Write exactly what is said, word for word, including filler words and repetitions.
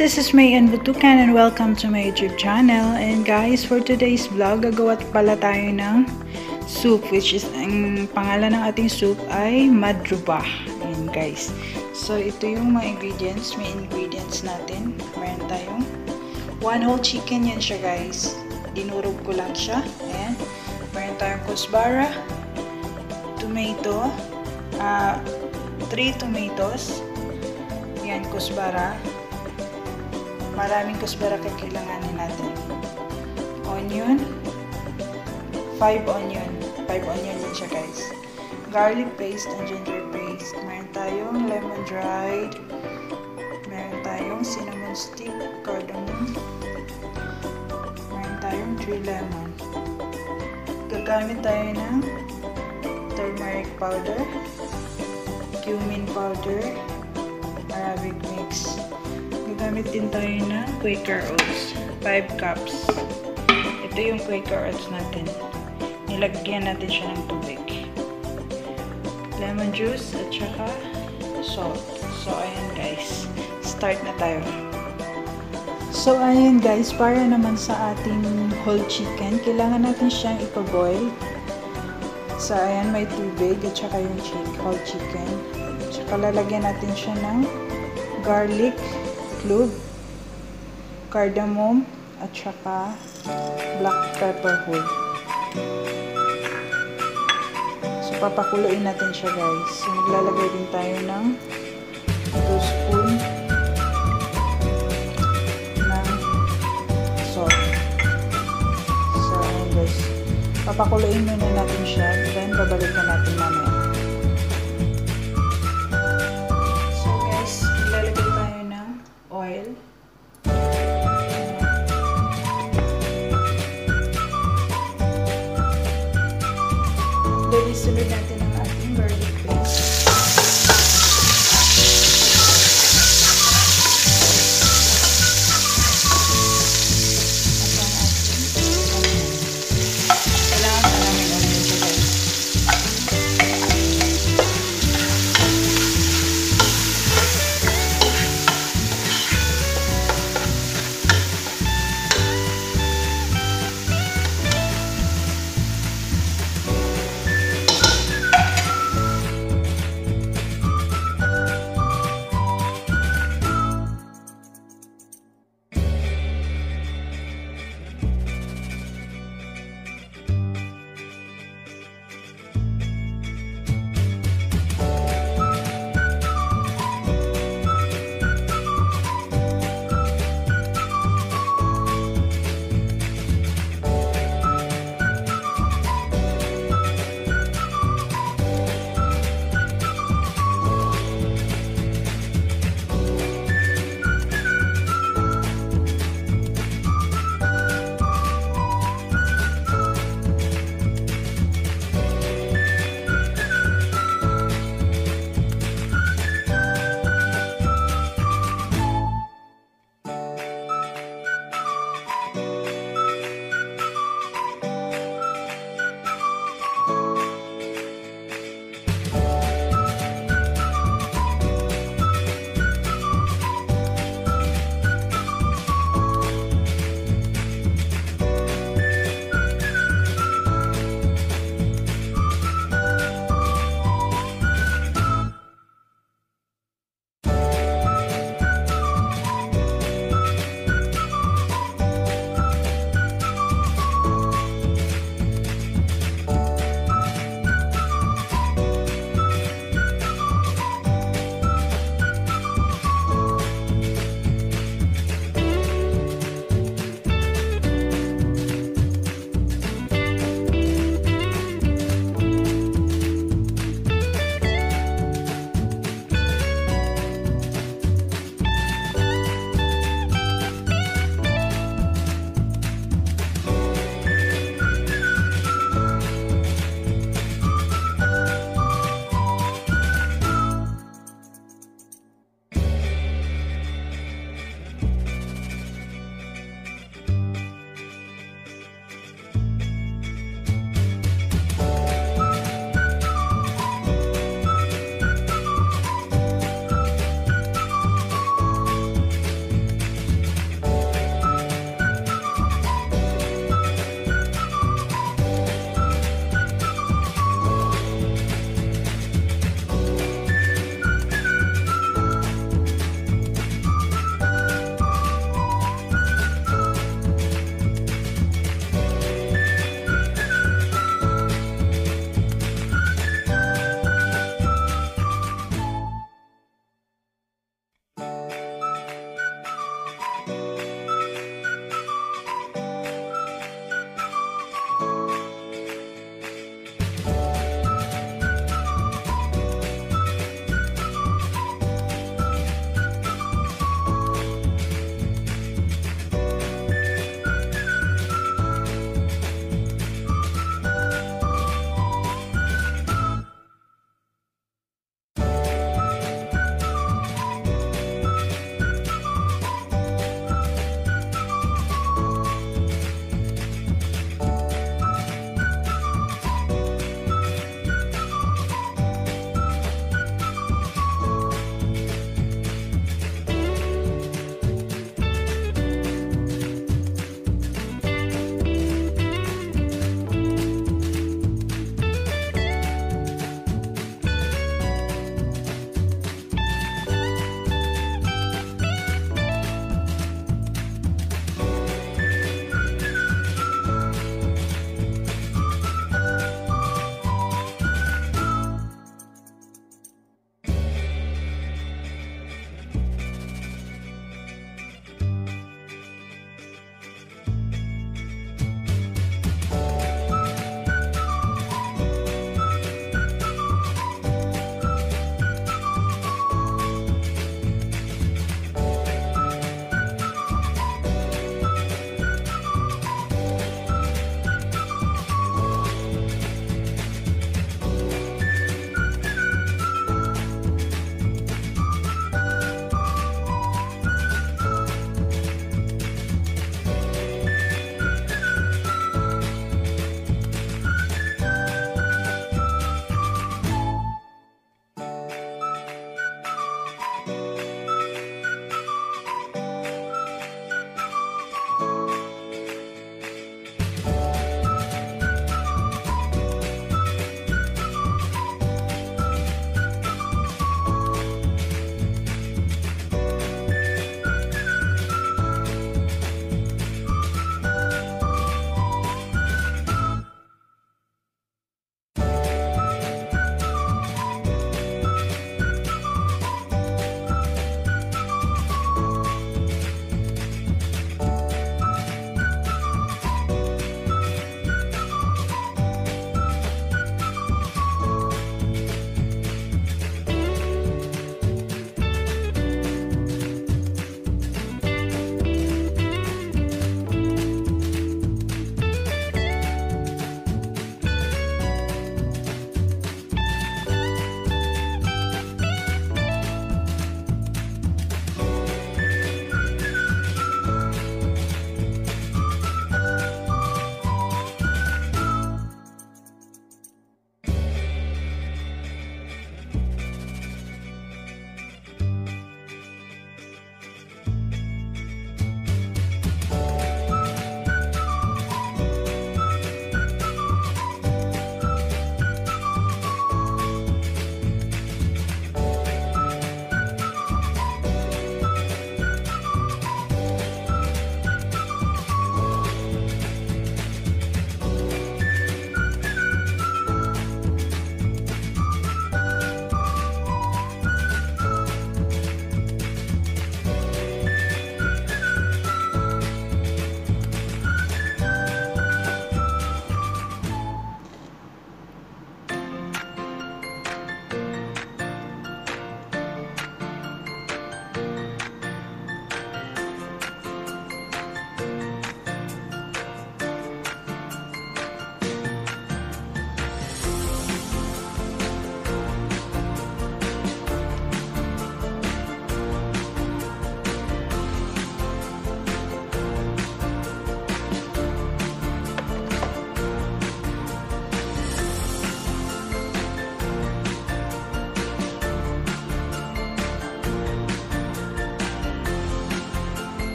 this is May and Butukan and welcome to my YouTube channel. And guys, for today's vlog, gagawa pala tayo ng soup, which is, ang pangalan ng ating soup ay madruba. Ayan guys. So, ito yung mga ingredients. May ingredients natin. Meron tayong one whole chicken, yan siya guys. Dinurog ko lang siya. Ayan. Meron tayong kusbara, tomato, uh, three tomatoes, yan, kusbara. Maraming kusbara kailanganin natin. Onion. five onion. five onion yun siya guys. Garlic paste and ginger paste. Meron tayong lemon dried. Meron tayong cinnamon stick, cardamom. Meron tayong three lemon. Gagamit tayo ng turmeric powder, cumin powder, Arabic mix. Gagamit din tayo ng Quaker Oats, five cups. Ito yung Quaker Oats natin. Nilagyan natin siya ng tubig. Lemon juice at saka salt. So, ayan guys. Start na tayo. So, ayan guys. Para naman sa ating whole chicken, kailangan natin siyang ipa-boil. So, ayan, may tubig at saka yung whole chicken. At saka lalagyan natin siya ng garlic, clove, cardamom, at saka black pepper whole. So, papakuluin natin siya guys. So, maglalagay din tayo ng two spoon ng salt. So, ayan guys. Papakuluin muna natin siya. Then, babalikan natin mamaya. So, guys, ilalagay tayo ng oil. Then, isunod natin